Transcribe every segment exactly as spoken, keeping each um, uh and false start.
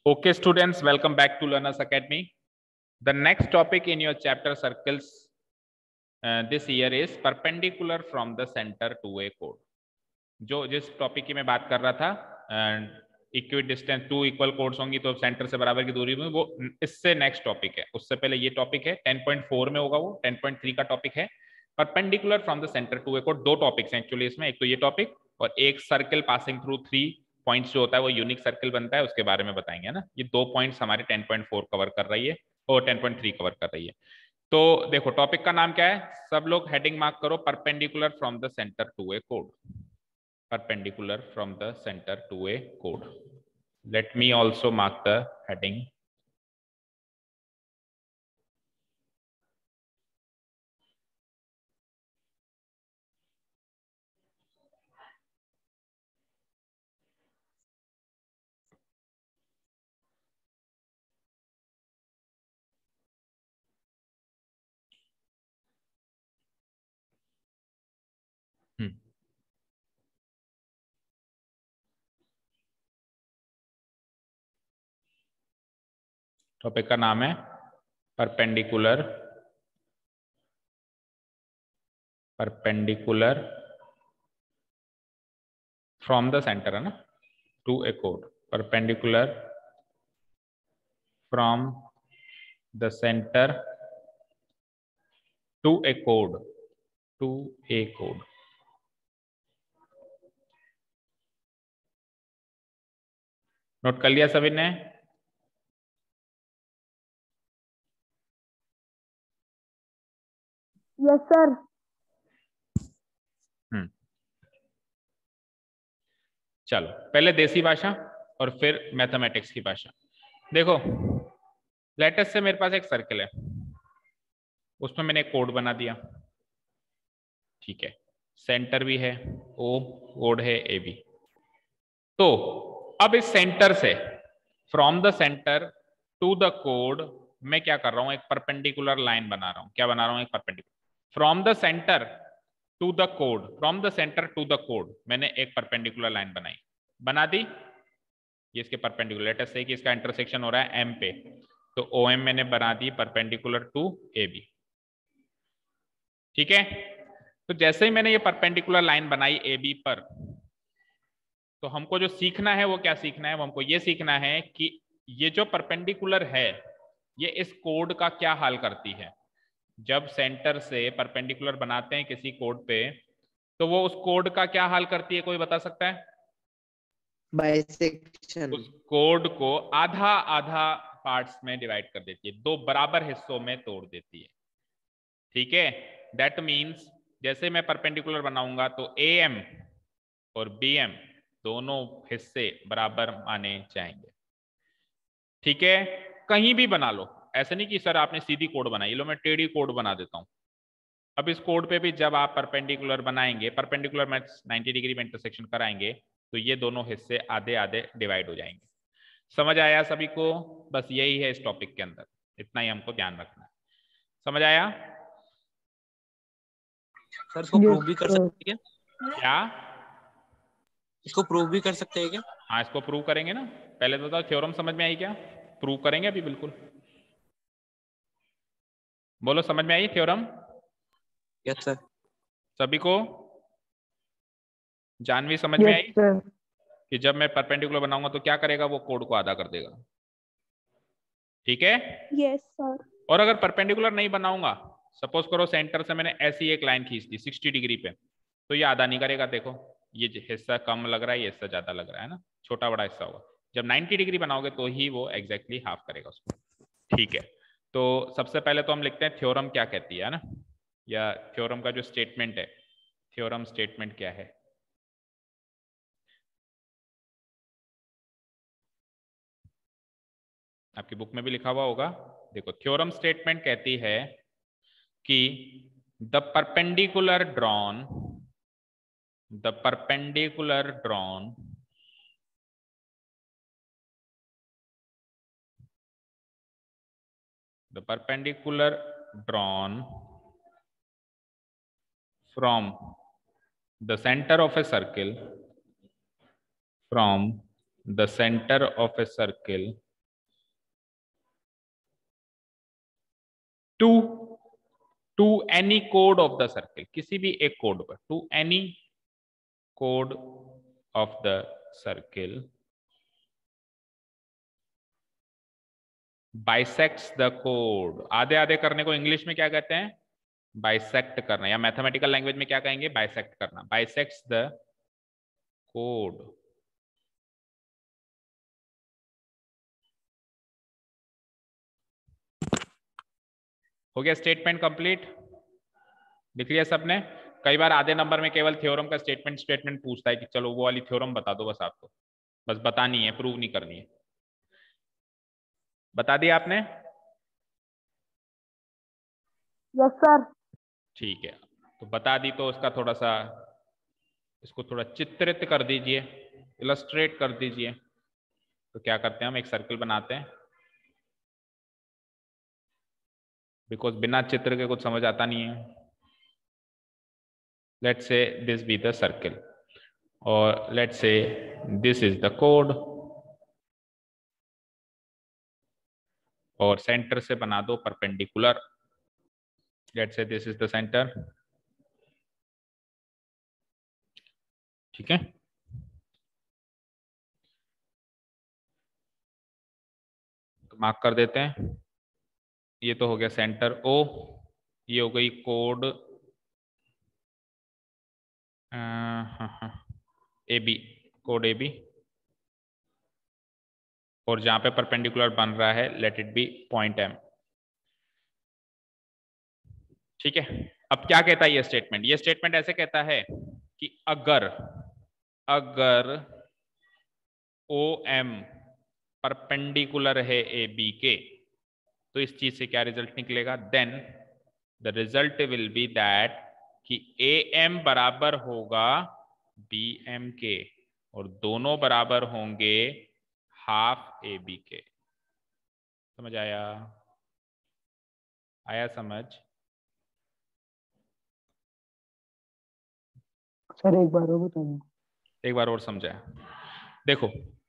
Okay, students, welcome back to Learners Academy. The next topic in your chapter circles uh, this year is perpendicular from the center to a chord. जो जिस topic की मैं बात कर रहा था, equidistance to equal chords होंगी तो सेंटर से बराबर की दूरी में, वो इससे नेक्स्ट टॉपिक है। उससे पहले ये टॉपिक है टेन पॉइंट फोर में होगा, वो टेन पॉइंट थ्री का टॉपिक है perpendicular from the centre to a कोड। दो टॉपिक्स हैं एक्चुअली इसमें, एक तो ये टॉपिक और एक circle passing through three points जो होता है वो यूनिक सर्कल बनता है, उसके बारे में बताएंगे ना। ये दो पॉइंट्स हमारे टेन पॉइंट फोर कवर कर रही है और टेन पॉइंट थ्री कवर कर रही है। तो देखो टॉपिक का नाम क्या है, सब लोग हेडिंग मार्क करो, perpendicular from the centre to a कोड। Perpendicular from the center to a chord. Let me also mark the heading. hmm. Topic का नाम है perpendicular perpendicular from the centre है ना to a code. Perpendicular from the centre to a code to a code. Note कर लिया सभी ने? Yes sir. हम्म चलो पहले देसी भाषा और फिर मैथमेटिक्स की भाषा। देखो लेटस से मेरे पास एक सर्कल है, उसमें मैंने एक कोड बना दिया, ठीक है। सेंटर भी है, ओ कोड है ए बी। तो अब इस सेंटर से from the centre to the कोड मैं क्या कर रहा हूं, एक परपेंडिकुलर लाइन बना रहा हूं। क्या बना रहा हूं? एक perpendicular from the centre to the कोड। From the centre to the कोड मैंने एक परपेंडिकुलर लाइन बनाई, बना दी। ये इसके परपेंडिकुलर, लेट अस से कि इसका इंटरसेक्शन हो रहा है एम पे, तो ओ एम मैंने बना दी परपेंडिकुलर टू ए बी, ठीक है। तो जैसे ही मैंने ये परपेंडिकुलर लाइन बनाई ए बी पर, तो हमको जो सीखना है वो क्या सीखना है, वो हमको ये सीखना है कि ये जो परपेंडिकुलर है ये इस कोड का क्या हाल करती है। जब सेंटर से परपेंडिकुलर बनाते हैं किसी कोड पे, तो वो उस कोड का क्या हाल करती है, कोई बता सकता है? बाइसेक्शन। उस कोड को आधा आधा पार्ट्स में डिवाइड कर देती है, दो बराबर हिस्सों में तोड़ देती है, ठीक है। दैट मीन्स जैसे मैं परपेंडिकुलर बनाऊंगा तो ए एम और बी एम दोनों हिस्से बराबर माने जाएंगे, ठीक है। कहीं भी बना लो, ऐसे नहीं कि सर आपने सीधी कोड बनाई, लो मैं टेढ़ी कोड बना देता हूं। अब इस कोड पे भी जब आप परपेंडिकुलर बनाएंगे, परपेंडिकुलर में नाइंटी डिग्री में इंटरसेक्शन कराएंगे, तो ये दोनों हिस्से आधे आधे डिवाइड हो जाएंगे। समझ आया सभी को? बस यही है इस टॉपिक के अंदर, इतना ही हमको ध्यान रखना है। समझ आया? सर इसको प्रूव भी कर सकते हैं क्या? इसको प्रूव भी कर सकते हैं क्या? हाँ इसको प्रूव करेंगे ना। पहले तो बताओ थ्योरम समझ में आई क्या? प्रूव करेंगे अभी, बिल्कुल। बोलो समझ में आई थ्योरम? Yes sir. सभी को? जानवी समझ yes, में आई sir. कि जब मैं परपेंडिकुलर बनाऊंगा तो क्या करेगा, वो कोड को आधा कर देगा, ठीक है। yes, sir. और अगर परपेंडिकुलर नहीं बनाऊंगा, सपोज करो सेंटर से मैंने ऐसी एक लाइन खींच दी सिक्सटी डिग्री पे, तो ये आधा नहीं करेगा। देखो ये हिस्सा कम लग रहा है, ये हिस्सा ज्यादा लग रहा है ना, छोटा बड़ा हिस्सा होगा। जब नाइंटी डिग्री बनाओगे तो ही वो एग्जैक्टली हाफ करेगा उसको, ठीक है। तो सबसे पहले तो हम लिखते हैं थ्योरम क्या कहती है ना, या थ्योरम का जो स्टेटमेंट है, थ्योरम स्टेटमेंट क्या है। आपकी बुक में भी लिखा हुआ होगा, देखो थ्योरम स्टेटमेंट कहती है कि the perpendicular drawn the perpendicular drawn the perpendicular drawn from the center of a circle from the center of a circle to to any code of the circle, किसी भी एक कोड पर, to any code of the circle bisects the code. आधे आधे करने को English में क्या कहते हैं? बाइसेक्ट करना, या मैथमेटिकल लैंग्वेज में क्या कहेंगे? बाइसेक्ट करना। बाइसेक्ट्स द कोड। हो गया स्टेटमेंट कंप्लीट? लिख लिया सबने? कई बार आधे नंबर में केवल थ्योरम का स्टेटमेंट स्टेटमेंट पूछता है कि चलो वो वाली थ्योरम बता दो, बस आपको बस बतानी है, प्रूव नहीं करनी है। बता दिया आपने? Yes sir. ठीक है, तो बता दी तो उसका थोड़ा सा इसको थोड़ा चित्रित कर दीजिए, इलस्ट्रेट कर दीजिए। तो क्या करते हैं हम, एक सर्किल बनाते हैं, बिकॉज बिना चित्र के कुछ समझ आता नहीं है। Let's say this be the circle और let's say this is the कोड, और सेंटर से बना दो perpendicular. Let's say this is the centre. ठीक है, तो मार्क कर देते हैं। ये तो हो गया सेंटर ओ, ये हो गई कोड ए बी, कोड ए बी, और जहां पे परपेंडिकुलर बन रहा है let it be point M. ठीक है, अब क्या कहता है ये स्टेटमेंट? ये स्टेटमेंट ऐसे कहता है कि अगर अगर ओ एम परपेंडिकुलर है ए बी के, तो इस चीज से क्या रिजल्ट निकलेगा? Then the result will be that कि ए एम बराबर होगा बी एम के, और दोनों बराबर होंगे हाफ ए बी के। समझ आया? आया समझ? सर एक बार और बताइए। एक बार और समझाया। देखो,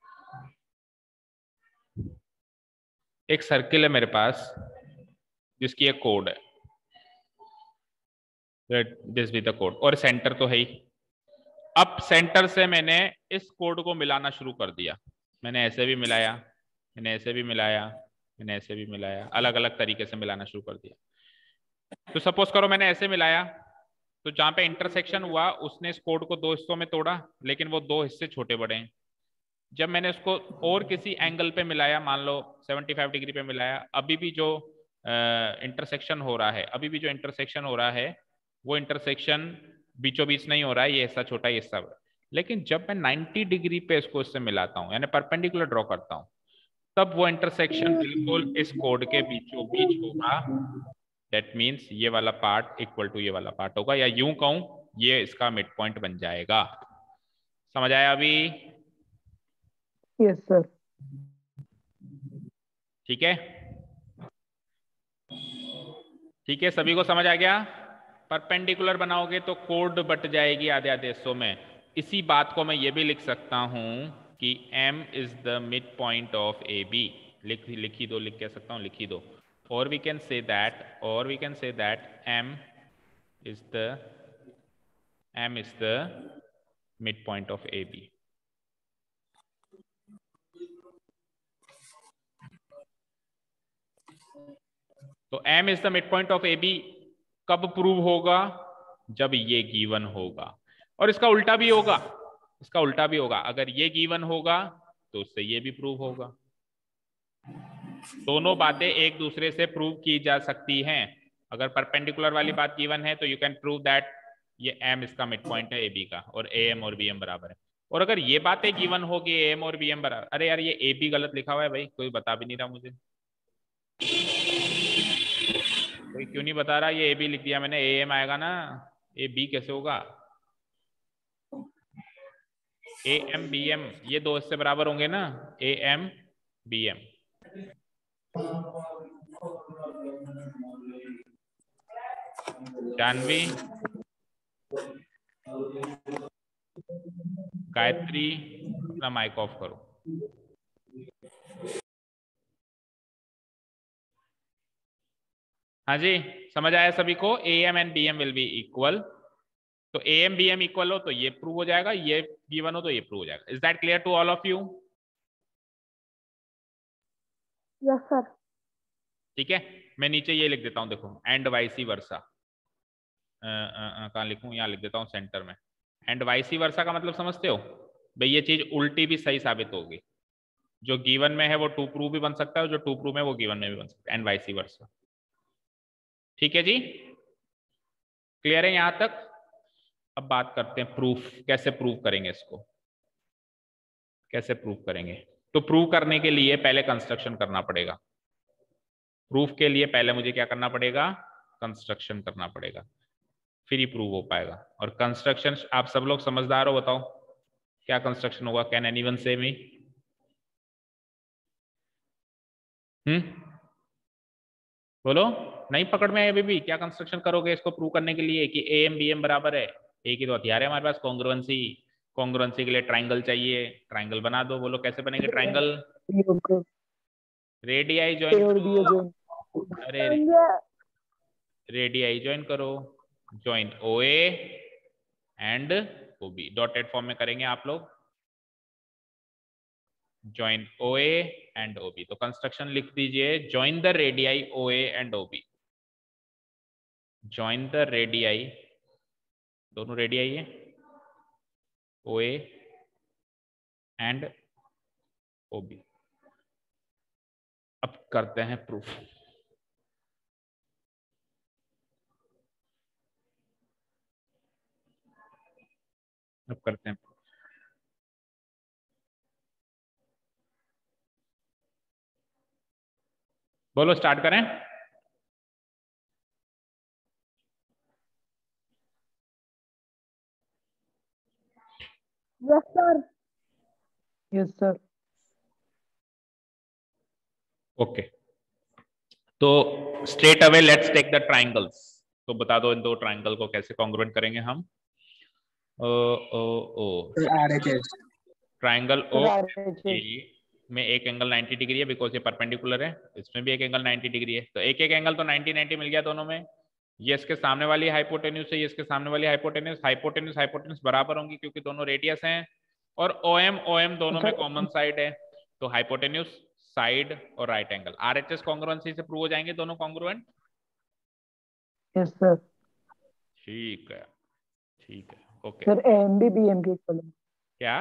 एक सर्किल है मेरे पास जिसकी एक कोड है, दिस बी द कोड, और सेंटर तो है ही। अब सेंटर से मैंने इस कोड को मिलाना शुरू कर दिया। मैंने ऐसे भी मिलाया, मैंने ऐसे भी मिलाया, मैंने ऐसे भी मिलाया, अलग अलग तरीके से मिलाना शुरू कर दिया। तो सपोज करो मैंने ऐसे मिलाया, तो जहां पे इंटरसेक्शन हुआ उसने इस कोड को दो हिस्सों में तोड़ा, लेकिन वो दो हिस्से छोटे बड़े हैं। जब मैंने उसको और किसी एंगल पे मिलाया, मान लो पचहत्तर डिग्री पे मिलाया, अभी भी जो इंटरसेक्शन हो रहा है अभी भी जो इंटरसेक्शन हो रहा है वो इंटरसेक्शन बीचों बीच नहीं हो रहा है, ये हिस्सा छोटा, ये हिस्सा बड़ा। लेकिन जब मैं नब्बे डिग्री पे इसको इससे मिलाता हूँ, यानी परपेंडिकुलर ड्रॉ करता हूँ, तब वो इंटरसेक्शन बिल्कुल इस कोड के बीचों बीच होगा। दैट मीन्स ये वाला पार्ट इक्वल टू ये वाला पार्ट होगा, या यूं कहूं ये इसका मिड पॉइंट बन जाएगा। समझ आया अभी? Yes sir. ठीक है, ठीक है, सभी को समझ आ गया? परपेंडिकुलर बनाओगे तो कोड बट जाएगी आधे आधे हिस्सों में। इसी बात को मैं ये भी लिख सकता हूं कि M is the midpoint of A B. लिख लिखी दो, लिख कह सकता हूं, लिखी दो। और वी कैन से दैट और we can say that M is the M is the midpoint of A B. तो M is the midpoint of A B कब प्रूव होगा? जब ये गिवन होगा। और इसका उल्टा भी होगा, इसका उल्टा भी होगा। अगर ये गिवन होगा तो उससे ये भी प्रूव होगा। दोनों बातें एक दूसरे से प्रूव की जा सकती हैं। अगर परपेंडिकुलर वाली बात गिवन है तो यू कैन प्रूव दैट ये M इसका मिड पॉइंट है ए बी का, और ए एम और बी एम बराबर है। और अगर ये बातें गिवन होगी ए एम और बी एम बराबर, अरे यार ये ए बी गलत लिखा हुआ है भाई, कोई बता भी नहीं रहा मुझे, कोई क्यों नहीं बता रहा? ये ए बी लिख दिया मैंने, ए एम आएगा ना, ए बी कैसे होगा? ए एम बी एम ये दो इससे बराबर होंगे ना, A M B M. Janhvi, Gayatri, अपना माइक ऑफ करो। हाँ जी, समझ आया सभी को? A M and B M will be equal, तो A M B M equal हो तो ये प्रूव हो जाएगा, ये गिवन हो तो ये प्रूव हो जाएगा। Is that clear to all of you? Yes sir. ठीक है, मैं नीचे ये लिख देता हूं, देखो, एंड वाइसी वर्सा। कहाँ लिखूं? यहाँ लिख देता हूँ सेंटर में। एंड वाइसी वर्सा का मतलब समझते हो भाई? ये चीज उल्टी भी सही साबित होगी, जो गिवन में है वो टू प्रूव भी बन सकता है, और जो टू प्रूव है वो गिवन में भी बन सकता है, एंड वाइसी वर्सा। ठीक है जी, क्लियर है यहां तक? अब बात करते हैं प्रूफ, कैसे प्रूव करेंगे इसको, कैसे प्रूव करेंगे? तो प्रूव करने के लिए पहले कंस्ट्रक्शन करना पड़ेगा। प्रूफ के लिए पहले मुझे क्या करना पड़ेगा? कंस्ट्रक्शन करना पड़ेगा, फिर ही प्रूव हो पाएगा। और कंस्ट्रक्शन आप सब लोग समझदार हो, बताओ क्या कंस्ट्रक्शन होगा? कैन एनीवन से मी? हम्म बोलो, नहीं पकड़ में है अभी भी? क्या कंस्ट्रक्शन करोगे इसको प्रूव करने के लिए कि ए एम बी एम बराबर है? एक ही तो हथियार है हमारे पास, कॉन्ग्रुएंसी। कॉन्ग्रुएंसी के लिए ट्राइंगल चाहिए, ट्राइंगल बना दो। बोलो कैसे बनेंगे ट्राइंगल? रेडियाई ज्वाइन करो। अरे रेडियाई ज्वाइन करो, join O A and O B, dotted form में करेंगे आप लोग, join O A and O B. तो कंस्ट्रक्शन लिख दीजिए, join the radii O A and O B. Join the radii, दोनों रेडियाई है, O A and O B. अब करते हैं प्रूफ। अब करते हैं, बोलो स्टार्ट करें। Yes sir. Yes sir. Okay, तो straight away let's take the triangles. तो बता दो इन दो ट्राइंगल को कैसे कॉन्ग्रुएंट करेंगे हम? ओ ओ ओ ट्राइंगल ओ में एक एंगल नाइंटी डिग्री है, बिकॉज ये परपेंडिकुलर है। इसमें भी एक एंगल नाइंटी डिग्री है, तो एक एक एंगल तो नाइंटी नाइंटी मिल गया दोनों में। ये इसके सामने वाली हाइपोटेन्यूज है, ये इसके सामने वाली हाइपोटेन्यूज। हाइपोटेन्यूज हाइपोटेन्यूज बराबर होंगी क्योंकि दोनों रेडियस हैं, और ओ एम ओ एम दोनों में कॉमन साइड है, तो हाइपोटेन्यूज साइड और राइट एंगल आरएचएस कॉन्ग्रुएंसी से प्रूव हो जाएंगे दोनों कॉन्ग्रुएंट। Yes sir. ठीक है, ठीक है, okay. Sir A M B B M के इक्वल है। क्या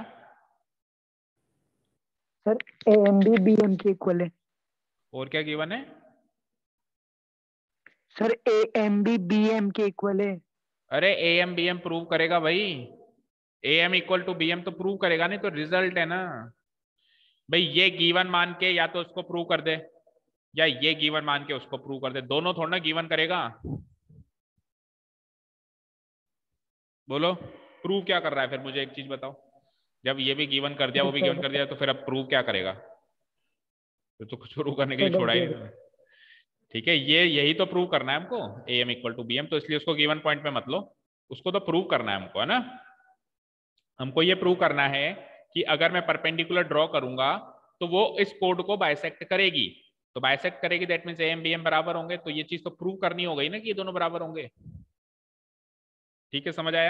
sir? A M B B M के इक्वल है। और क्या गिवन है? Sir A M B B M के इक्वल है। अरे A M B M prove करेगा भाई, A M equal to B M तो प्रूव करेगा, नहीं तो रिजल्ट है ना भाई। ये गिवन मान के या तो उसको प्रूव कर दे, या ये गिवन मान के उसको प्रूव कर दे, दोनों थोड़ा ना गिवन करेगा। बोलो प्रूव क्या कर रहा है फिर? मुझे एक चीज बताओ, जब ये भी गिवन कर दिया वो भी गिवन कर दिया, तो फिर अब प्रूव क्या करेगा? तो, तो कुछ प्रूव करने के लिए छोड़ा ही नहीं। ठीक है, ये यही तो प्रूव करना है हमको, A M equal to B M, तो इसलिए उसको गिवन पॉइंट पे मत लो, उसको तो प्रूव करना है हमको, है ना? हमको ये प्रूव करना है कि अगर मैं परपेंडिकुलर ड्रॉ करूंगा तो वो इस कोड को बाइसेक्ट करेगी। तो बाइसेक्ट करेगी, that means A M B M बराबर होंगे, तो ये चीज तो प्रूव करनी हो गई ना कि ये दोनों बराबर होंगे। ठीक है, समझ आया?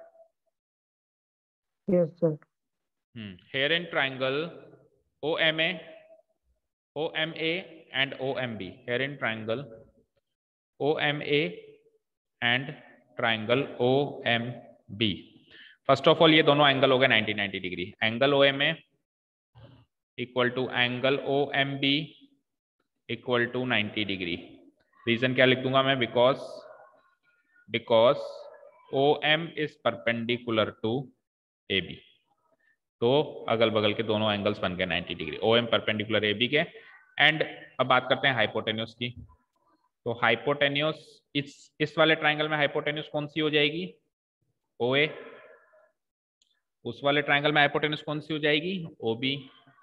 Yes sir. Hmm here in triangle O M A O M A and O M B, here in triangle O M A and triangle O M B. First of all ये दोनों एंगल हो गए ninety ninety degree. एंगल O M A equal to angle O M B equal to ninety degree. Reason क्या लिख दूंगा मैं? Because because O M is perpendicular to A B, तो अगल बगल के दोनों एंगल्स बन गए ninety degree, O M perpendicular A B के। एंड अब बात करते हैं हाइपोटेन्यूज की। तो हाइपोटेन्यूज इस इस वाले ट्राइंगल में हाइपोटेन्यूज कौन सी हो जाएगी? ओ ए। उस वाले ट्राइंगल में हाइपोटेन्यूज कौन सी हो जाएगी? O B.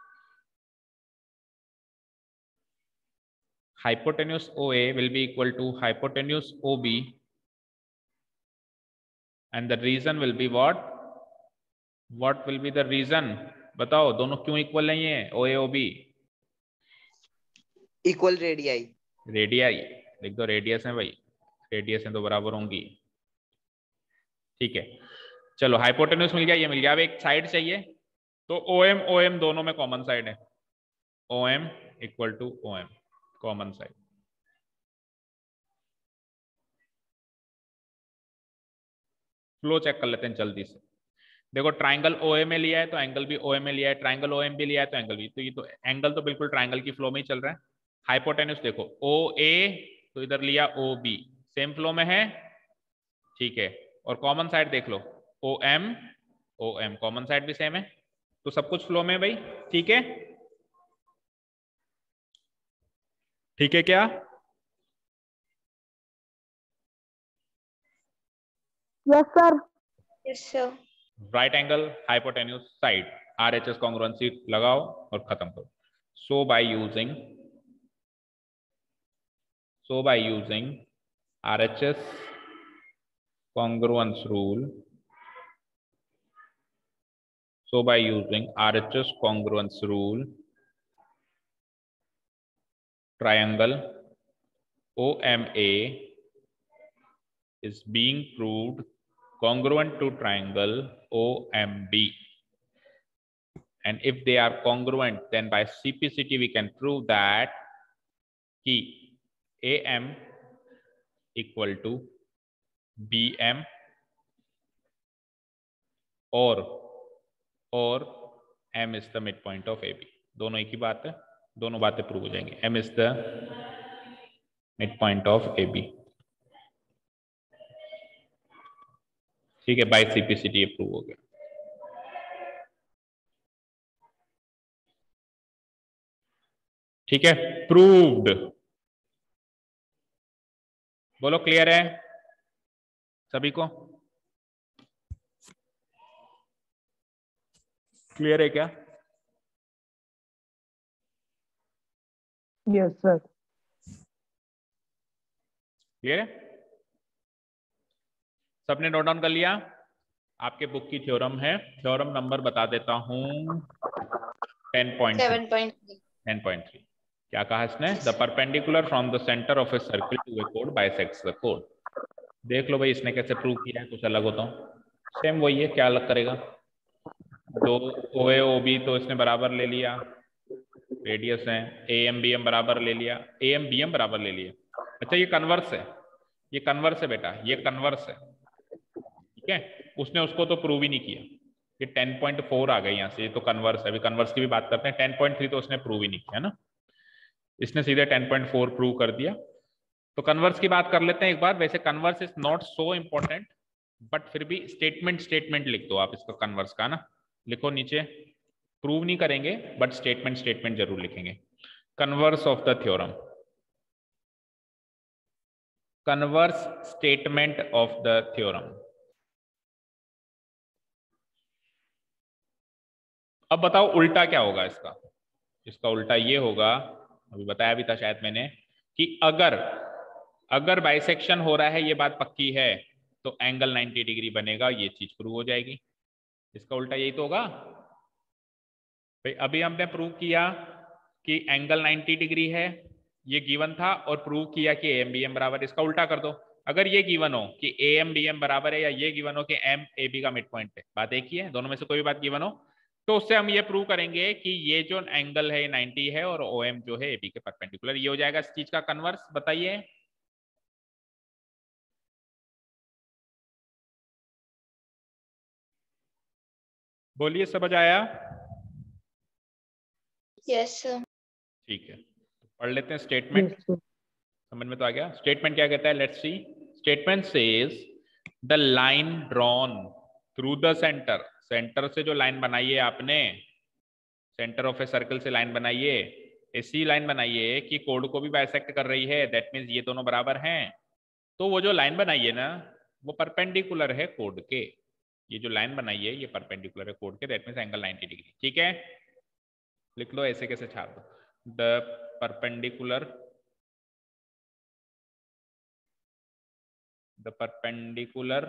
Hypotenuse O A will be equal to hypotenuse O B, and the reason will be what? What will be the reason? बताओ, दोनों क्यों इक्वल नहीं है? O A O B equal radii. Radii लिख दो radius है भाई, radius है तो बराबर होंगी। ठीक है, चलो हाइपोटेन्यूज मिल गया, ये मिल गया। अब एक साइड चाहिए, तो ओ एम ओ एम दोनों में कॉमन साइड है, O M equal to O M common side. फ्लो चेक कर लेते हैं जल्दी से। देखो ट्राइंगल ओ ए में लिया है तो एंगल भी ओ ए में लिया है, ट्राइंगल ओ एम भी लिया है तो एंगल भी, तो ये तो एंगल तो बिल्कुल ट्राइंगल की फ्लो में ही चल रहा है। हाइपोटेन्यूज देखो ओ ए तो इधर लिया ओ बी, सेम फ्लो में है। ठीक है, और कॉमन साइड देख लो O M O M, common side भी सेम है, तो सब कुछ फ्लो में भाई। ठीक है, ठीक है क्या? Yes sir. Yes sir. Right angle hypotenuse side, R H S congruency लगाओ और खत्म करो। So by using so by using R H S congruence rule, so by using R H S congruence rule, triangle O M A is being proved congruent to triangle O M B, and if they are congruent, then by C P C T we can prove that ki A M equal to B M or और M is the midpoint of A B। दोनों एक ही बात है, दोनों बातें prove हो जाएंगी। M is the midpoint of A B। ठीक है, by C P C T ये प्रूव हो गया। ठीक है, प्रूव्ड। बोलो क्लियर है सभी को? क्लियर है क्या? Yes sir. क्लियर है? सबने नोट डाउन कर लिया? आपके बुक की थ्योरम है, थ्योरम नंबर बता देता हूं टेन पॉइंट थ्री। क्या कहा इसने? The perpendicular from the centre of a circle to a code bisects the code. देख लो भाई इसने कैसे प्रूव किया है, कुछ अलग होता हूं। सेम वही है, क्या अलग करेगा? दो ओ ए ओ बी तो इसने बराबर ले लिया, रेडियस है, ए एम बी एम बराबर ले लिया, ए एम बी एम बराबर ले लिया। अच्छा ये कन्वर्स है, ये कन्वर्स है बेटा, ये कन्वर्स है। ठीक है, उसने उसको तो प्रूव ही नहीं किया। ये टेन पॉइंट फोर आ गई यहाँ से, ये तो कन्वर्स है। अभी कन्वर्स की भी बात करते हैं। टेन पॉइंट थ्री तो उसने प्रूव ही नहीं किया ना, इसने सीधे टेन पॉइंट फोर प्रूव कर दिया। तो कन्वर्स की बात कर लेते हैं एक बार। वैसे converse is not so important, but फिर भी स्टेटमेंट स्टेटमेंट लिख दो आप इसका कन्वर्स का ना, लिखो नीचे। प्रूव नहीं करेंगे बट स्टेटमेंट स्टेटमेंट जरूर लिखेंगे। Converse of the theorem, converse statement of the theorem. अब बताओ उल्टा क्या होगा इसका? इसका उल्टा ये होगा, अभी बताया भी था शायद मैंने, कि अगर अगर बाइसेक्शन हो रहा है, ये बात पक्की है, तो एंगल नाइंटी डिग्री बनेगा, ये चीज प्रूव हो जाएगी। इसका उल्टा यही तो होगा भाई। अभी हमने प्रूव किया कि एंगल नाइंटी डिग्री है, ये गिवन था, और प्रूव किया कि ए एम बी एम बराबर। इसका उल्टा कर दो, अगर ये गिवन हो कि ए एम बी एम बराबर है, या ये गिवन हो कि एम ए बी का मिड पॉइंट है, बात एक ही है, दोनों में से कोई भी बात गिवन हो, तो उससे हम ये प्रूव करेंगे कि ये जो एंगल है नाइंटी है और ओ एम जो है ए बी के परपेंडिकुलर। ये हो जाएगा इस चीज का कन्वर्स। बताइए बोलिए, समझ आया? Yes sir. ठीक है, पढ़ लेते हैं स्टेटमेंट। yes, समझ में तो आ गया? स्टेटमेंट क्या कहता है, let's see. Statement says the line drawn through the centre, centre से जो लाइन बनाई है आपने, सेंटर ऑफ ए सर्कल से लाइन बनाइए, ऐसी लाइन बनाइए कि कोड को भी बाइसेक्ट कर रही है, दैट मीन्स ये दोनों बराबर हैं। तो वो जो लाइन बनाई है ना, वो परपेंडिकुलर है कोड के। ये जो लाइन बनाई है ये परपेंडिकुलर है कोड के, that means angle ninety degree. ठीक है, लिख लो ऐसे कैसे छाप दो, the perpendicular the perpendicular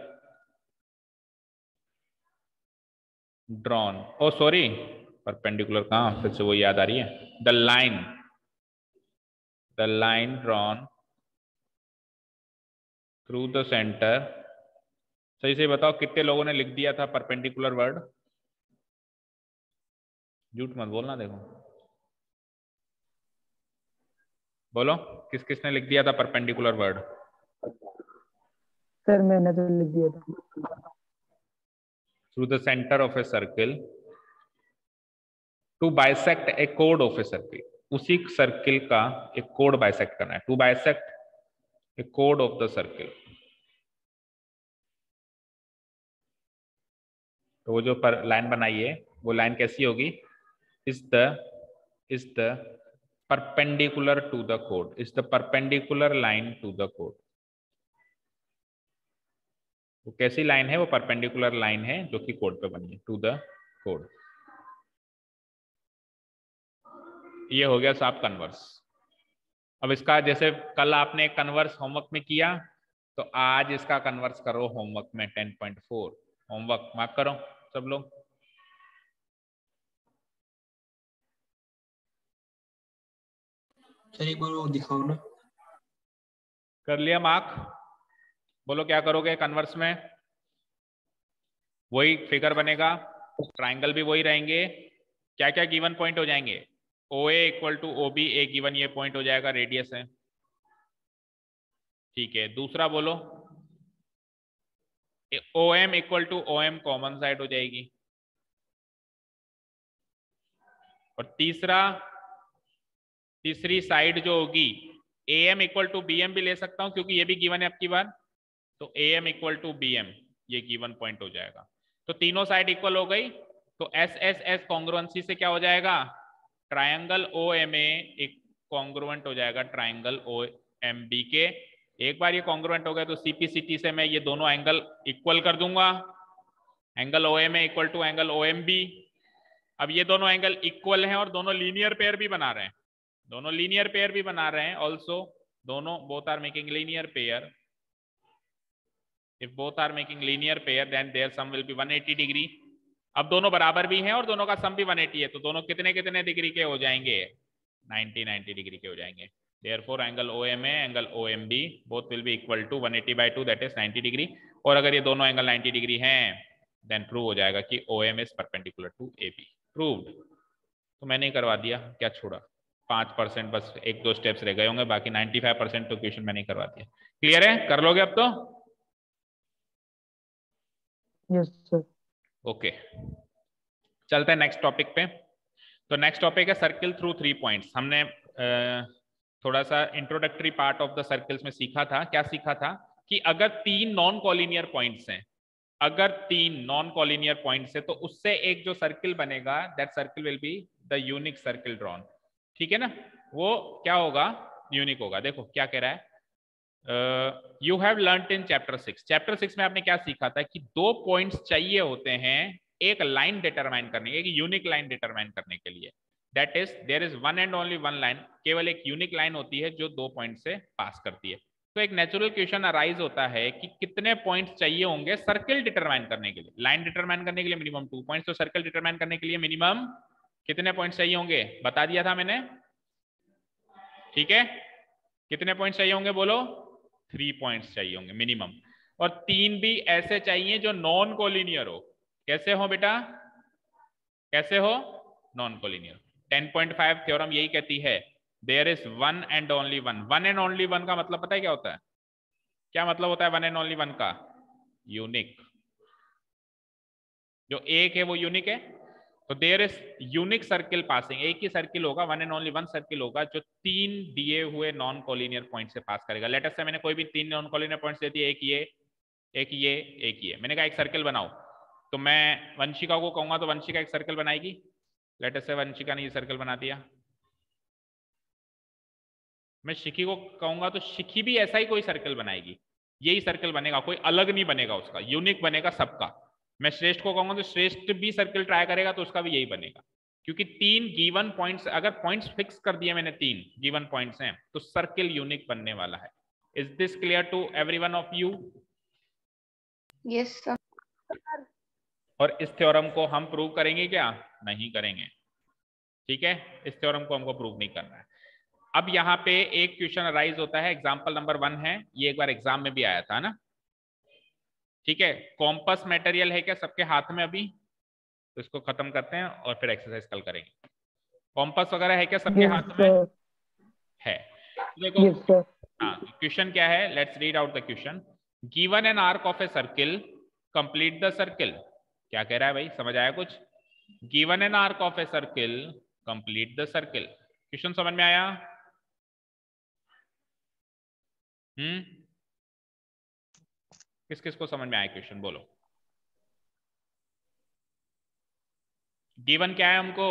drawn, oh sorry perpendicular कहाँ, फिर से वो याद आ रही है, the line the line drawn through the centre, सही से बताओ कितने लोगों ने लिख दिया था परपेंडिकुलर वर्ड? झूठ मत बोलना, देखो बोलो किस किसने लिख दिया था परपेंडिकुलर वर्ड? सर मैंने तो लिख दिया था। Through the centre of a circle to bisect a कोड ऑफ ए सर्किल, उसी सर्किल का एक कोड बाइसेक्ट करना है, टू बाइसेक्ट ए कोड ऑफ द सर्किल। तो वो जो पर लाइन बनाई है वो लाइन कैसी होगी? Is the is the perpendicular to the code, is the perpendicular line to the code. वो कैसी लाइन है? वो परपेंडिकुलर लाइन है जो कि कोड पे बनी है, टू द कोड। ये हो गया साहब कन्वर्स। अब इसका जैसे कल आपने कन्वर्स होमवर्क में किया, तो आज इसका कन्वर्स करो होमवर्क में। Ten point four homework mark करो सब लोग। सर एक बार वो दिखाओ ना। कर लिया मार्क? बोलो क्या करोगे कन्वर्स में? वही फिगर बनेगा, ट्राइंगल भी वही रहेंगे। क्या क्या गिवन पॉइंट हो जाएंगे? O A equal to O B, a given ये पॉइंट हो जाएगा, रेडियस है, ठीक है। दूसरा बोलो, O M equal to O M common side हो जाएगी। और तीसरा, तीसरी साइड जो होगी, A M equal to B M भी ले सकता हूं क्योंकि ये भी गिवन है आपकी बार, तो A M equal to B M ये गिवन पॉइंट हो जाएगा। तो तीनों साइड इक्वल हो गई, तो एस एस एस कॉन्ग्रुएंसी से क्या हो जाएगा? ट्रायंगल ओ एम ए एक कॉन्ग्रुएंट हो जाएगा ट्रायंगल ओ एम बी के। एक बार ये कॉन्ग्रुएंट हो गया तो सीपीसीटी से मैं ये दोनों एंगल इक्वल कर दूंगा, angle O M A equal to angle O M B. अब ये दोनों एंगल इक्वल हैं और दोनों लीनियर पेयर भी बना रहे हैं, दोनों लीनियर पेयर भी बना रहे हैं ऑल्सो, दोनों both are making linear pair. If both are making linear pair then their sum will be one eighty degree. अब दोनों बराबर भी हैं और दोनों का सम भी वन एटी है, तो दोनों कितने कितने डिग्री के हो जाएंगे? नाइंटी नाइंटी डिग्री के हो जाएंगे। Therefore angle O M A angle O M B both will be equal to one eighty by two that is ninety degree. और अगर ये दोनों एंगल नाइंटी डिग्री हैं देन प्रूव हो जाएगा कि O M is perpendicular to A B. Proved. तो मैंने ही करवा दिया, क्या छोड़ा? पाँच परसेंट बस एक दो स्टेप्स रह गए होंगे, बाकी नाइंटी फाइव परसेंट तो क्वेश्चन मैंने ही करवा दिया। क्लियर है? कर लोगे अब तो? Yes sir. ओके, चलते हैं नेक्स्ट टॉपिक पे। तो नेक्स्ट टॉपिक है सर्किल थ्रू थ्री पॉइंट्स। हमने थोड़ा सा introductory part of the circles में सीखा था। क्या सीखा था? कि अगर तीन नॉन कॉलिनियर पॉइंट्स हैं, अगर तीन नॉन कॉलिनियर पॉइंट्स है तो उससे एक जो सर्किल बनेगा that circle will be the unique circle drawn. ठीक है ना? वो क्या होगा? यूनिक होगा। देखो क्या कह रहा है, you have learned in chapter six. Chapter six में आपने क्या सीखा था कि दो पॉइंट्स चाहिए होते हैं एक लाइन डिटरमाइन करने, एक यूनिक लाइन डिटरमाइन करने के लिए। That is there is one and only one line, केवल एक यूनिक लाइन होती है जो दो पॉइंट से पास करती है। तो एक नेचुरल क्वेश्चन अराइज होता है कि कितने पॉइंट्स चाहिए होंगे सर्किल डिटरमाइन करने के लिए। लाइन डिटरमाइन करने के लिए मिनिमम टू पॉइंट्स, तो सर्किल डिटरमाइन करने के लिए मिनिमम कितने पॉइंट्स चाहिए होंगे? बता दिया था मैंने, ठीक है? कितने पॉइंट्स चाहिए होंगे बोलो? थ्री पॉइंट्स चाहिए होंगे मिनिमम। और तीन भी ऐसे चाहिए जो नॉन कोलिनियर हो। कैसे हो बेटा? कैसे हो? Non collinear. Ten point five theorem यही कहती है, there is one and only one. One and only one का मतलब पता है क्या होता है? क्या मतलब होता है वन एंड ओनली वन का? यूनिक। जो एक है वो यूनिक है। तो there is unique circle passing, एक ही सर्किल होगा, one and only one circle होगा जो तीन दिए हुए नॉन कोलिनियर पॉइंट से पास करेगा। लेटर से मैंने कोई भी तीन नॉन कोलिनियर पॉइंट्स दे दिए, एक ये, एक ये, एक ये। मैंने कहा एक सर्किल बनाओ, तो मैं वंशिका को कहूंगा तो वंशिका एक सर्कल बनाएगी। लेटर से वंशिका ने ये सर्कल बना दिया। मैं शिखी को कहूंगा तो शिखी भी ऐसा ही कोई सर्कल बनाएगी, यही सर्कल बनेगा, कोई अलग नहीं बनेगा, उसका यूनिक बनेगा सबका। मैं श्रेष्ठ को कहूंगा तो श्रेष्ठ भी सर्कल ट्राई करेगा तो उसका भी यही बनेगा, क्योंकि तीन गिवन पॉइंट्स, अगर पॉइंट्स फिक्स कर दिए मैंने, तीन गिवन पॉइंट्स हैं, तो सर्कल यूनिक बनने वाला है। Is this clear to everyone of you? Yes sir. और इस थ्योरम को हम प्रूव करेंगे क्या? नहीं करेंगे, ठीक है? इस थ्योरम को हमको प्रूव नहीं करना है। अब यहाँ पे एक क्वेश्चन अराइज होता है, एग्जाम्पल नंबर वन है, ये एक बार एग्जाम में भी आया था ना, ठीक है। कॉम्पस मटेरियल है क्या सबके हाथ में अभी? तो इसको खत्म करते हैं और फिर एक्सरसाइज कल करेंगे। कॉम्पस वगैरह है क्या सबके Yes, हाथ में? sir. है। देखो Yes, sir. हाँ, क्वेश्चन क्या है, let's read out the question. Given an arc of a circle, complete the circle. क्या कह रहा है भाई, समझ आया कुछ? Given an arc of a circle, complete the circle. Question समझ में आया? हम्म किस किस को समझ में आया क्वेश्चन, बोलो। गिवन क्या है हमको?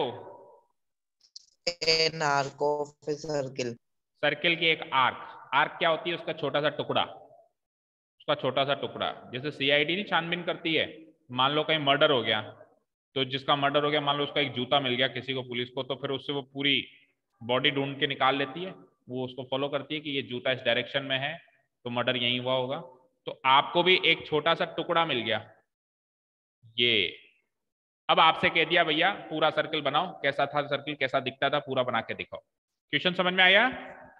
An arc of a circle. Circle की एक आर्क। आर्क क्या होती है? उसका छोटा सा टुकड़ा, उसका छोटा सा टुकड़ा। जैसे सीआईडी नहीं छानबीन करती है, मान लो कहीं मर्डर हो गया, तो जिसका मर्डर हो गया, मान लो उसका एक जूता मिल गया किसी को, पुलिस को, तो फिर उससे वो पूरी बॉडी ढूंढ के निकाल लेती है, वो उसको फॉलो करती है कि ये जूता इस डायरेक्शन में है तो मर्डर यहीं हुआ होगा। तो आपको भी एक छोटा सा टुकड़ा मिल गया ये। अब आपसे कह दिया भैया पूरा सर्किल बनाओ, कैसा था सर्किल, कैसा दिखता था, पूरा बना के दिखाओ। क्वेश्चन समझ में आया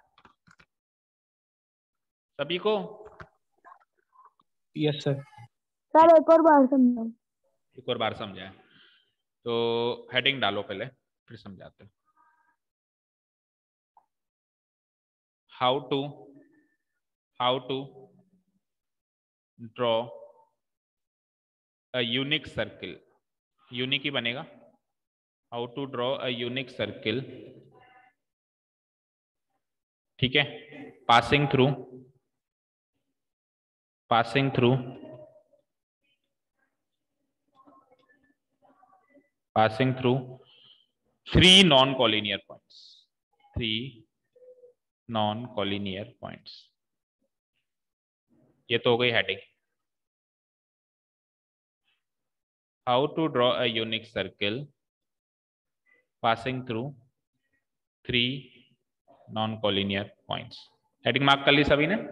सभी को? Yes sir. सर एक और बार समझाओ। एक और बार समझाएं तो हेडिंग डालो पहले, फिर समझाते हैं। How to how to draw a unique circle. Unique ही बनेगा। How to draw a unique circle, ठीक है। Passing through passing through passing through three non-collinear points. Three non-collinear points. ये तो हो गई heading. How to draw a unique circle passing through three non-collinear points. Heading mark कर ली सभी ने?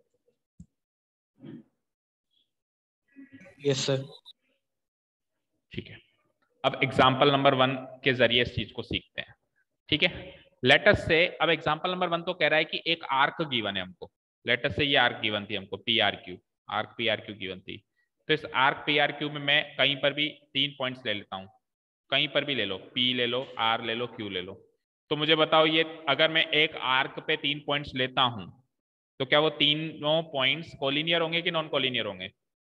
Yes sir. ठीक है। अब एग्जाम्पल नंबर वन के जरिए इस चीज को सीखते हैं, ठीक है। लेटस से अब एग्जाम्पल नंबर वन तो कह रहा है कि एक आर्क गिवन है हमको। लेटस से ये आर्क गिवन थी हमको, P R Q, arc P R Q given थी। तो इस आर्क पी आर क्यू में मैं कहीं पर भी तीन पॉइंट्स ले लेता हूं, कहीं पर भी ले लो, पी ले लो, आर ले लो, क्यू ले लो। तो मुझे बताओ ये अगर मैं एक आर्क पे तीन पॉइंट्स लेता हूं तो क्या वो तीनों पॉइंट्स कोलिनियर होंगे कि नॉन कोलिनियर होंगे?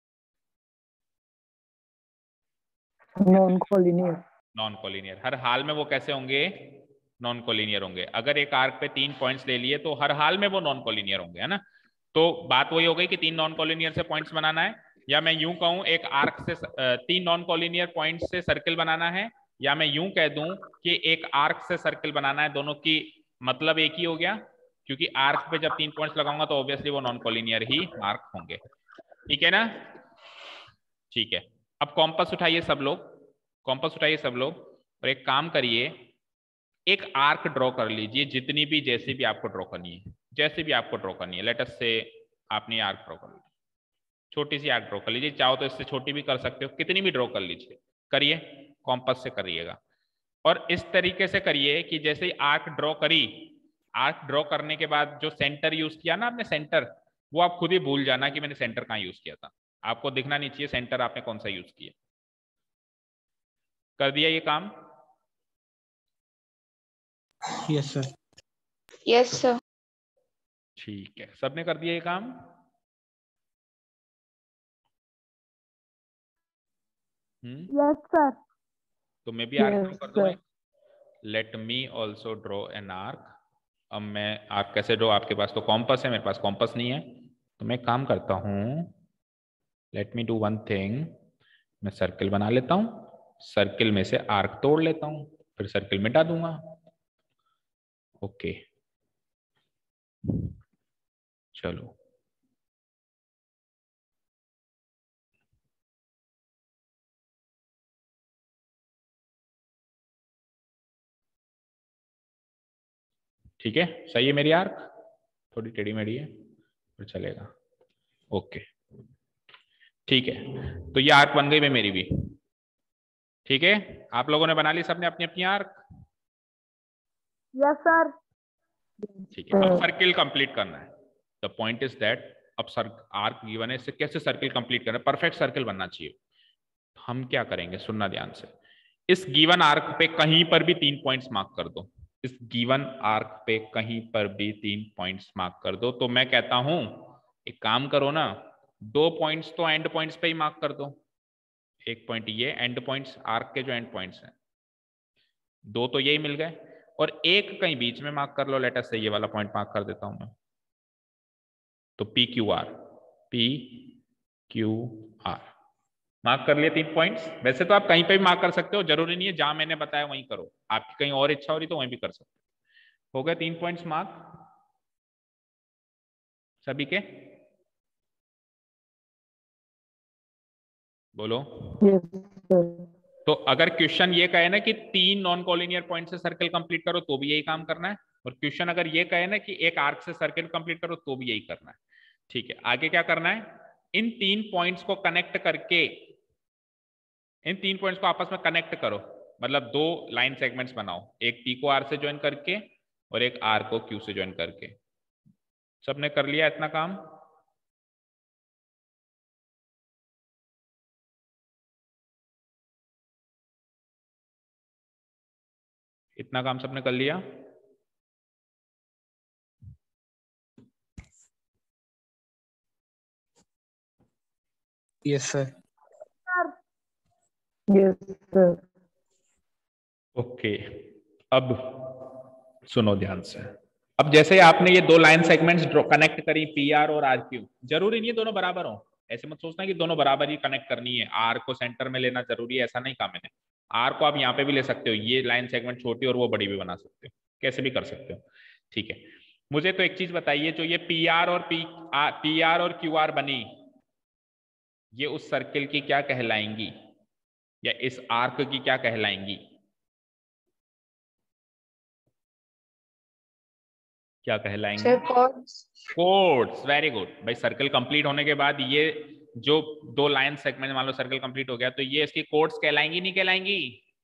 Non collinear. Non collinear. हर हाल में वो कैसे होंगे? नॉन कोलिनियर होंगे। अगर एक आर्क पे तीन पॉइंट्स ले लिए तो हर हाल में वो नॉन कोलिनियर होंगे, है ना। तो बात वही हो गई कि तीन नॉन कोलिनियर से पॉइंट्स बनाना है, या मैं यूं कहूं एक आर्क से तीन नॉन कोलिनियर पॉइंट्स से सर्किल बनाना है, या मैं यूं कह दूं कि एक आर्क से सर्किल बनाना है। दोनों की मतलब एक ही हो गया, क्योंकि आर्क पे जब तीन पॉइंट्स लगाऊंगा तो ऑब्वियसली वो नॉन कोलिनियर ही आर्क होंगे, ठीक है ना। ठीक है। अब कॉम्पस उठाइए सब लोग, कॉम्पस उठाइए सब लोग, और एक काम करिए, एक आर्क ड्रॉ कर लीजिए, जितनी भी जैसी भी आपको ड्रॉ करनी है, जैसे भी आपको ड्रॉ करनी है। लेट अस से आपने आर्क ड्रॉ कर ली, छोटी सी आर्क ड्रॉ कर लीजिए, चाहो तो इससे छोटी भी कर सकते हो, कितनी भी ड्रॉ कर लीजिए, करिए, कॉम्पस से करिएगा। और इस तरीके से करिए कि जैसे ही आर्क ड्रॉ करी, आर्क ड्रॉ करने के बाद जो सेंटर यूज किया ना आपने, सेंटर, वो आप खुद ही भूल जाना कि मैंने सेंटर कहाँ यूज किया था। आपको दिखना नहीं चाहिए सेंटर आपने कौन सा यूज किया। कर दिया ये काम? Yes sir. Yes sir. ठीक है, सबने कर दिया ये काम? Hmm yes sir. तो मैं भी आर्क ड्रॉ Yes, कर दूं। sir. Let me also draw an arc. अब मैं आर्क कैसे ड्रॉ, आपके पास तो कॉम्पस है, मेरे पास कॉम्पस नहीं है, तो मैं काम करता हूं, let me do one thing, मैं सर्किल बना लेता हूं, सर्किल में से आर्क तोड़ लेता हूं, फिर सर्किल मिटा दूंगा। ओके चलो, ठीक है, सही है मेरी आर्क, थोड़ी टेढ़ी मेढ़ी है पर चलेगा। ओके ठीक है, तो ये आर्क बन गई भाई मेरी भी, ठीक है। आप लोगों ने बना ली सबने अपनी अपनी आर्क? Yes sir. ठीक है, अब सर्किल कंप्लीट करना है। द पॉइंट इज दैट अब सर आर्क गिवन है, इससे कैसे सर्किल कंप्लीट करना है, परफेक्ट सर्किल बनना चाहिए। हम क्या करेंगे, सुनना ध्यान से। इस गिवन आर्क पे कहीं पर भी तीन पॉइंट्स मार्क कर दो, इस गिवन आर्क पे कहीं पर भी तीन पॉइंट्स मार्क कर दो। तो मैं कहता हूं एक काम करो ना, दो पॉइंट्स तो एंड पॉइंट्स पे ही मार्क कर दो। एक पॉइंट ये एंड पॉइंट्स, आर्क के जो एंड पॉइंट्स हैं, दो तो यही मिल गए, और एक कहीं बीच में मार्क कर लो। लेटर से ये वाला पॉइंट मार्क कर देता हूं मैं, तो P Q R, P Q R mark कर लिए तीन पॉइंट्स। वैसे तो आप कहीं पे भी मार्क कर सकते हो, जरूरी नहीं है जहां मैंने बताया वहीं करो, आपकी कहीं और इच्छा हो रही तो वहीं भी कर सकते हो। हो गए तीन पॉइंट्स मार्क सभी के, बोलो। Yes sir. तो अगर क्वेश्चन ये कहे ना कि तीन नॉन कॉलिनियर पॉइंट से सर्कल कंप्लीट करो तो भी यही काम करना है, और क्वेश्चन अगर ये कहे ना कि एक आर्क से सर्कल कंप्लीट करो तो भी यही करना है। ठीक है, आगे क्या करना है, इन तीन पॉइंट्स को कनेक्ट करके, इन तीन पॉइंट्स को आपस में कनेक्ट करो, मतलब दो लाइन सेगमेंट्स बनाओ, एक पी को आर से ज्वाइन करके और एक आर को क्यू से ज्वाइन करके। सबने कर लिया इतना काम? इतना काम सबने कर लिया? Yes sir. Yes sir. Okay, अब सुनो ध्यान से। अब जैसे आपने ये दो लाइन सेगमेंट्स कनेक्ट करी, पी आर और आर क्यू, जरूरी नहीं है दोनों बराबर हो, ऐसे मत सोचना कि दोनों बराबर ही कनेक्ट करनी है, आर को सेंटर में लेना जरूरी है, ऐसा नहीं कहा मैंने। आर को आप यहाँ पे भी ले सकते हो, ये लाइन सेगमेंट छोटी और वो बड़ी भी बना सकते हो, कैसे भी कर सकते हो। ठीक है, मुझे तो एक चीज बताइए, जो ये पी आर और पी पी आर और क्यू आर बनी, ये उस सर्किल की क्या कहलाएंगी, या इस आर्क की क्या कहलाएंगी? क्या कहलाएंगी? Sir chords. Chords, very good भाई। सर्कल कंप्लीट होने के बाद ये जो दो लाइन सेगमेंट, मान लो सर्कल कंप्लीट हो गया, तो ये इसकी कोड्स कहलाएंगी नहीं कहलाएंगी?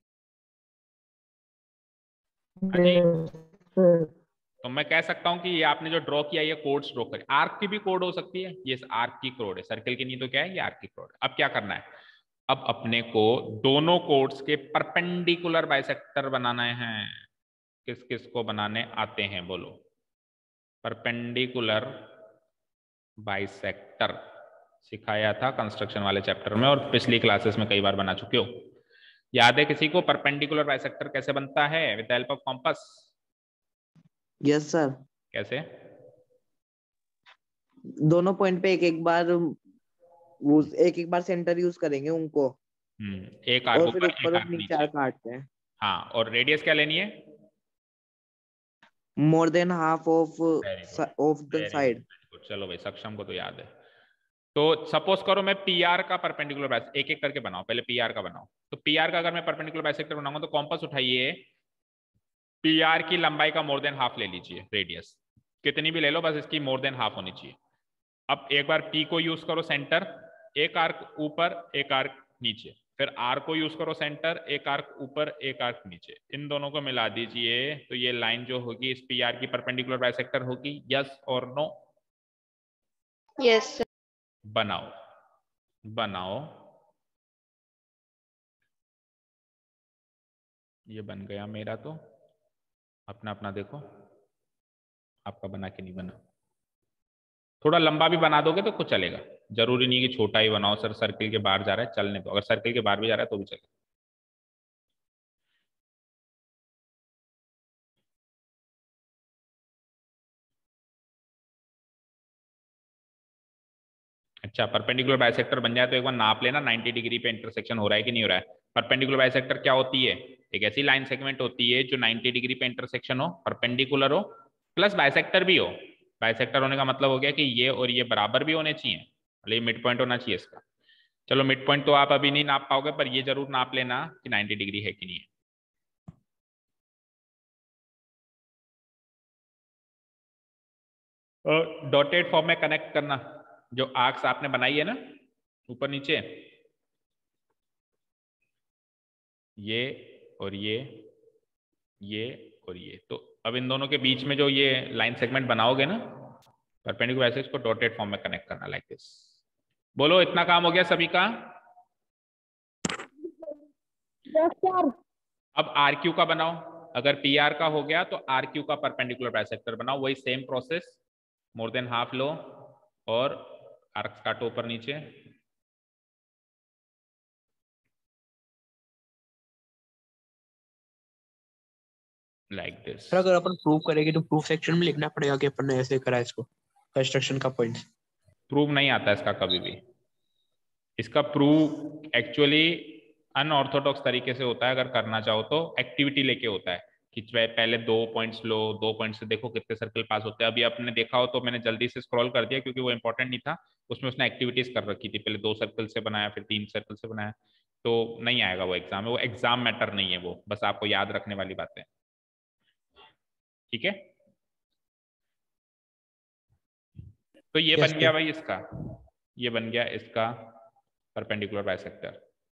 हाँ जी, यस सर। तो मैं कह सकता हूं कि ये आपने जो ड्रॉ किया ये कोड्स ड्रॉ करी। आर्क की भी कोड हो सकती है, ये आर्क की कोड है, सर्कल की नहीं तो क्या है, ये आर्क की कोड है। अब क्या करना है, अब अपने को दोनों कोड्स के परपेंडिकुलर बाइसेक्टर बनाना है। किस किस को बनाने आते हैं बोलो? परपेंडिकुलर बाइसेक्टर सिखाया था कंस्ट्रक्शन वाले चैप्टर में, और पिछली क्लासेस में कई बार बना चुके हो। याद है किसी को परपेंडिकुलर बाइसेक्टर कैसे बनता है with the help of compass? Yes sir. कैसे? दोनों पॉइंट पे एक एक बार वो एक एक बार सेंटर यूज करेंगे उनको, हम्म, एक आर्क और फिर ऊपर एक ऊपर और आर्क नीचे नीचे। आर्क काटते हैं। हाँ, और रेडियस क्या लेनी है? More than half of very good, of the very side. Good. चलो भाई, सक्षम को तो याद है। तो सपोज करो मैं पी आर का परपेंडिकुलर बाइसेक्टर, एक एक करके बनाओ, पहले पी आर का बनाओ। तो पी आर का अगर मैं परपेंडिकुलर बाइसेक्टर बनाऊंगा तो कॉम्पस उठाइए, पी आर की लंबाई का मोर देन हाफ ले लीजिए, रेडियस कितनी भी ले लो, बस इसकी मोर देन हाफ होनी चाहिए। अब एक बार पी को यूज करो सेंटर, एक आर्क ऊपर एक आर्क नीचे, फिर आर को यूज करो सेंटर, एक आर्क ऊपर एक आर्क नीचे, इन दोनों को मिला दीजिए, तो ये लाइन जो होगी इस पी आर की परपेंडिकुलर बाइसेक्टर होगी। यस और नो? Yes sir. बनाओ बनाओ, ये बन गया मेरा, तो अपना अपना देखो आपका बना के नहीं बना। थोड़ा लंबा भी बना दोगे तो कुछ चलेगा, जरूरी नहीं कि छोटा ही बनाओ। सर सर्किल के बाहर जा रहा है, चलने दो, अगर सर्किल के बाहर भी जा रहा है तो भी चलेगा। अच्छा, परपेंडिकुलर बाइसेक्टर बन जाए तो एक बार नाप लेना नाइंटी डिग्री पे इंटरसेक्शन हो रहा है कि नहीं हो रहा है। परपेंडिकुलर बाइसेक्टर क्या होती है? एक ऐसी लाइन सेगमेंट होती है जो नाइंटी डिग्री पे इंटरसेक्शन हो, परपेंडिकुलर हो, प्लस बाइसेक्टर भी हो। बाइसेक्टर होने का मतलब हो गया कि ये और ये बराबर भी होने चाहिए, मतलब ये मिड पॉइंट होना चाहिए इसका। चलो मिड पॉइंट तो आप अभी नहीं नाप पाओगे, पर ये जरूर नाप लेना कि नाइंटी डिग्री है कि नहीं है। और डॉटेड फॉर्म में कनेक्ट करना, जो आर्क्स आपने बनाई है ना ऊपर नीचे, ये और ये, ये और ये, तो अब इन दोनों के बीच में जो ये लाइन सेगमेंट बनाओगे ना परपेंडिकुलर ऐसे इसको डॉटेड फॉर्म में कनेक्ट करना लाइक दिस। बोलो इतना काम हो गया सभी का? अब आर क्यू का बनाओ। अगर पी आर का हो गया तो आर क्यू का परपेंडिकुलर बाइसेक्टर बनाओ। वही same process, more than half लो और आर्क्स काटो ऊपर नीचे। Like this. सर अगर अपन प्रूव करेंगे तो प्रूफ सेक्शन में लिखना पड़ेगा कि अपन ने ऐसे करा इसको कंस्ट्रक्शन का पॉइंट। प्रूव नहीं आता इसका कभी भी। इसका प्रूव एक्चुअली अनऑर्थोडॉक्स तरीके से होता है। अगर करना चाहो तो एक्टिविटी लेके होता है कि पहले दो पॉइंट्स लो, दो पॉइंट से देखो कितने सर्कल पास होते हैं। अभी आपने देखा हो तो मैंने जल्दी से स्क्रॉल कर दिया क्योंकि वो इंपॉर्टेंट नहीं था। उसमें उसने एक्टिविटीज कर रखी थी, पहले दो सर्कल से बनाया फिर तीन सर्कल से बनाया, तो नहीं आएगा वो एग्जाम में। वो एग्जाम मैटर नहीं है, वो बस आपको याद रखने वाली बातें। ठीक है, तो ये Yes, बन गया sir. भाई इसका, ये बन गया इसका परपेंडिकुलर बाइसेक्टर।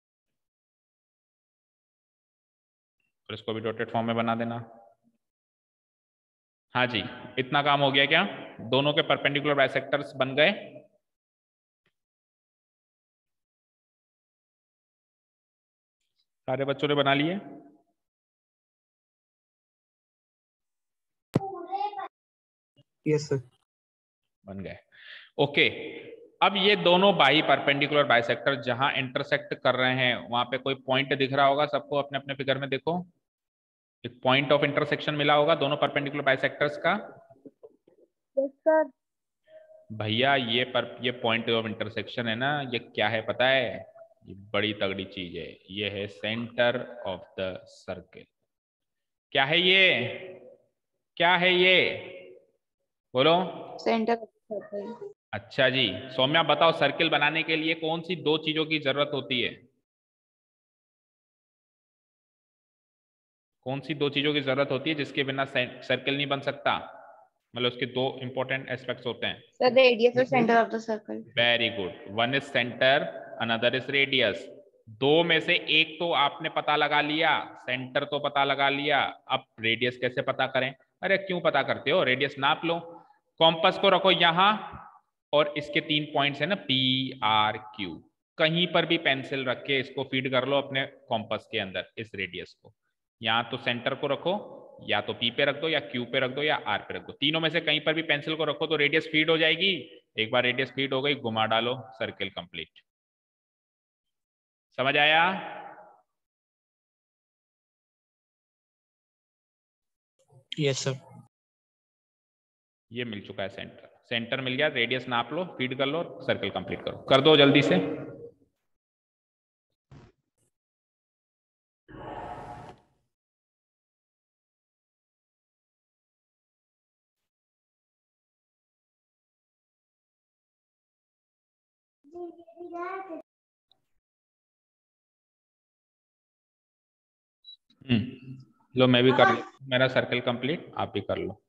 और इसको भी डॉटेड फॉर्म में बना देना। हाँ जी, इतना काम हो गया क्या? दोनों के परपेंडिकुलर बाइसेक्टर्स बन गए। सारे बच्चों ने बना लिए? Yes sir. बन गए। ओके, अब ये दोनों बाही परपेंडिकुलर बाइसेक्टर जहां इंटरसेक्ट कर रहे हैं वहां पे कोई पॉइंट दिख रहा होगा सबको अपने अपने फिगर में। देखो एक पॉइंट ऑफ इंटरसेक्शन मिला होगा दोनों परपेंडिकुलर बाइसेक्टर्स का। Yes sir. भैया ये पर ये पॉइंट ऑफ इंटरसेक्शन है ना, ये क्या है पता है? ये बड़ी तगड़ी चीज है। ये है सेंटर ऑफ द सर्कल। क्या है ये? क्या है ये? बोलो। सेंटर। अच्छा जी, सौम्या बताओ सर्किल बनाने के लिए कौन सी दो चीजों की जरूरत होती है? कौन सी दो चीजों की जरूरत होती है जिसके बिना सर्किल नहीं बन सकता? मतलब उसके दो इंपॉर्टेंट एस्पेक्ट्स होते हैं। सर रेडियस और centre of the circle. Very good, one is centre another is radius. दो में से एक तो आपने पता लगा लिया, सेंटर तो पता लगा लिया। अब रेडियस कैसे पता करें? अरे क्यों पता करते हो, रेडियस नाप लो। कॉम्पस को रखो यहां और इसके तीन पॉइंट्स है ना पी आर क्यू, कहीं पर भी पेंसिल रख के इसको फीड कर लो अपने कॉम्पस के अंदर इस रेडियस को। या तो सेंटर को रखो, या तो पी पे रख दो, या क्यू पे रख दो, या आर पे रख दो। तीनों में से कहीं पर भी पेंसिल को रखो तो रेडियस फीड हो जाएगी। एक बार रेडियस फीड हो गई, घुमा डालो, सर्किल कंप्लीट। समझ आया? Yes sir. ये मिल चुका है सेंटर। सेंटर मिल गया, रेडियस नाप लो, फीड कर लो, सर्कल कंप्लीट करो। कर दो जल्दी से। हम्म लो, मैं भी कर लो, मेरा सर्कल कंप्लीट, आप भी कर लो।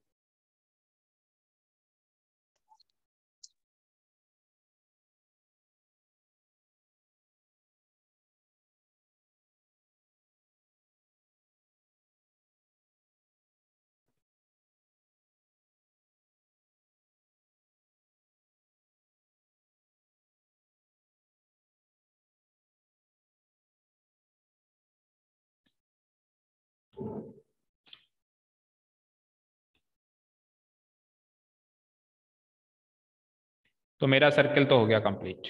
तो मेरा सर्कल तो हो गया कंप्लीट।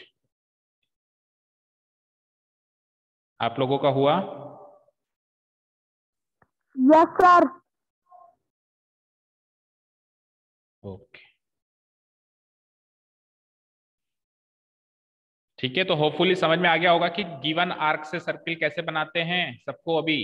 आप लोगों का हुआ? Yes sir. ओके ठीक है, तो होपफुली समझ में आ गया होगा कि गिवन आर्क से सर्किल कैसे बनाते हैं सबको अभी।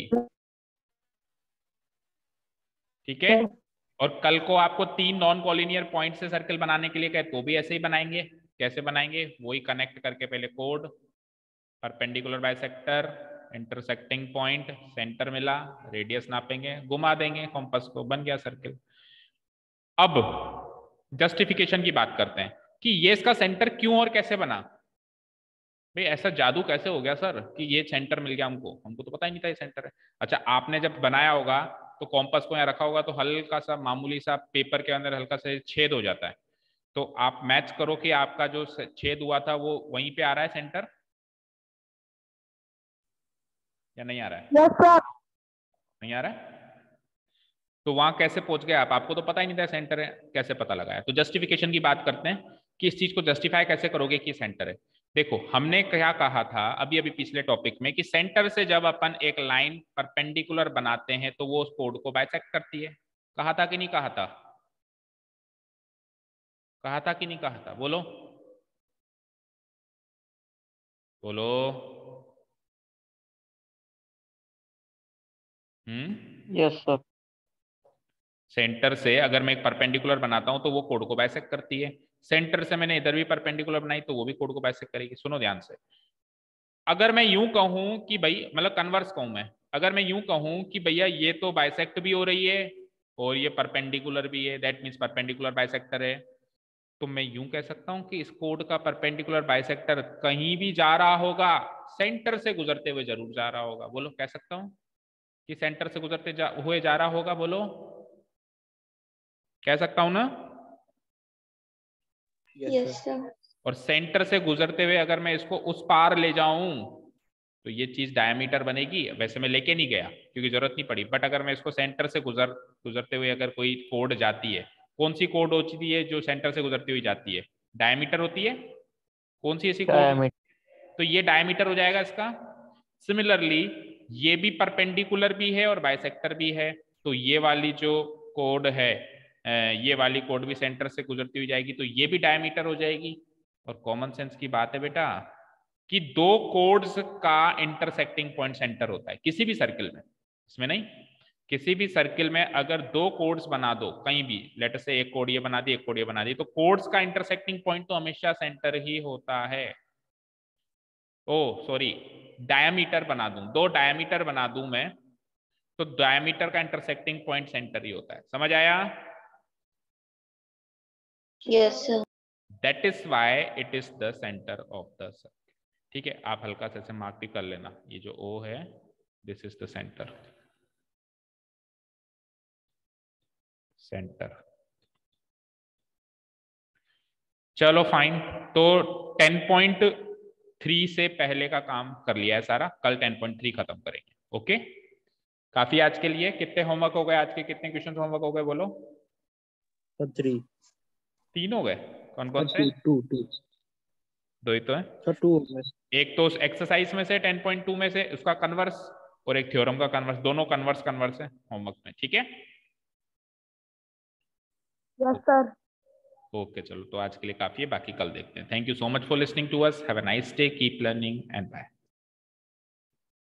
ठीक है, और कल को आपको तीन नॉन कॉलिनियर पॉइंट से सर्किल बनाने के लिए कहे तो भी ऐसे ही बनाएंगे। कैसे बनाएंगे? वही कनेक्ट करके पहले कोड, perpendicular bisector, intersecting point, centre मिला, रेडियस नापेंगे, घुमा देंगे कॉम्पस को, बन गया सर्किल। अब जस्टिफिकेशन की बात करते हैं कि ये इसका सेंटर क्यों और कैसे बना। भाई ऐसा जादू कैसे हो गया सर कि ये सेंटर मिल गया हमको? हमको तो पता ही नहीं था ये सेंटर है। अच्छा, आपने जब बनाया होगा तो कॉम्पस को यहाँ रखा होगा तो हल्का सा मामूली सा पेपर के अंदर हल्का सा छेद हो जाता है। तो आप मैच करो कि आपका जो छेद हुआ था वो वहीं पे आ रहा है सेंटर या नहीं आ रहा है? Yes sir. नहीं आ रहा है तो वहां कैसे पहुंच गए आप? आपको तो पता ही नहीं था सेंटर है, कैसे पता लगाया? तो जस्टिफिकेशन की बात करते हैं कि इस चीज को जस्टिफाई कैसे करोगे कि सेंटर है। देखो हमने क्या कहा था अभी अभी पिछले टॉपिक में कि सेंटर से जब अपन एक लाइन परपेंडिकुलर बनाते हैं तो वो उस कोड को बाइसेक्ट करती है। कहा था कि नहीं कहा था? कहा था कि नहीं कहा था? बोलो बोलो। हम्म यस सर। सेंटर से अगर मैं एक परपेंडिकुलर बनाता हूं तो वो कोड को बाइसेक्ट करती है। सेंटर से मैंने इधर भी परपेंडिकुलर बनाई तो वो भी कोड को बाइसेक्ट करेगी। सुनो ध्यान से, अगर मैं यूं कहूं कि भाई मतलब कन्वर्स कहूं मैं, अगर मैं यूं कहूं कि भैया ये तो बाइसेक्ट भी हो रही है और ये परपेंडिकुलर भी है, दैट मीन्स परपेंडिकुलर बाइसेक्टर है, तो मैं यूं कह सकता हूं कि इस कोड का परपेंडिकुलर बाइसेक्टर कहीं भी जा रहा होगा, सेंटर से गुजरते हुए जरूर जा रहा होगा। बोलो, कह सकता हूं कि सेंटर से गुजरते जा, हुए जा रहा होगा? बोलो, कह सकता हूं ना? Yes sir. और सेंटर से गुजरते हुए अगर मैं इसको उस पार ले जाऊं तो ये चीज डायमीटर बनेगी। वैसे मैं लेके नहीं गया क्योंकि जरूरत नहीं पड़ी, बट अगर मैं इसको सेंटर से गुजर गुजरते हुए अगर कोई कोड जाती है, कौन सी कोड होती है जो सेंटर से गुजरती हुई जाती है? डायमीटर होती है। कौन सी ऐसी कोड? तो ये डायमीटर हो जाएगा इसका। सिमिलरली ये भी परपेंडिकुलर भी है और बाइसेक्टर भी है, तो ये वाली जो कोड है, ये वाली कोड भी सेंटर से गुजरती हुई जाएगी तो ये भी डायमीटर हो जाएगी। और कॉमन सेंस की बात है बेटा कि दो कोड्स का इंटरसेक्टिंग पॉइंट सेंटर होता है किसी भी सर्किल में, इसमें नहीं, किसी भी सर्किल में अगर दो कोड्स बना दो कहीं भी, लेटर से एक कोड ये बना दी एक कोड ये बना दी, तो कोड्स का इंटरसेक्टिंग पॉइंट तो हमेशा सेंटर ही होता है। ओ सॉरी, डायमीटर बना दूं, दो डायमीटर बना दूं मैं, तो डायमीटर का इंटरसेक्टिंग पॉइंट सेंटर ही होता है। समझ आया? Yes sir. That is why it is the centre of the circle. ठीक है, आप हल्का से मार्क भी कर लेना, ये जो O है this is the centre. Centre. चलो फाइन, तो टेन पॉइंट थ्री से पहले का काम कर लिया है सारा, कल टेन पॉइंट थ्री खत्म करेंगे। ओके, काफी आज के लिए। कितने होमवर्क हो गए आज के? कितने क्वेश्चन होमवर्क हो गए बोलो? थ्री। तीन हो गए। कौन कौन से? टू टू दो ही तो है सर, टू हो गए। एक तो एक्सरसाइज में से टेन पॉइंट टू में से उसका कन्वर्स, और एक थ्योरम का कन्वर्स, दोनों कन्वर्स कन्वर्स है होमवर्क में। ठीक है, यस सर। ओके चलो, तो आज के लिए काफी है, बाकी कल देखते हैं। Thank you so much for listening to us. Have a nice day, keep learning and bye.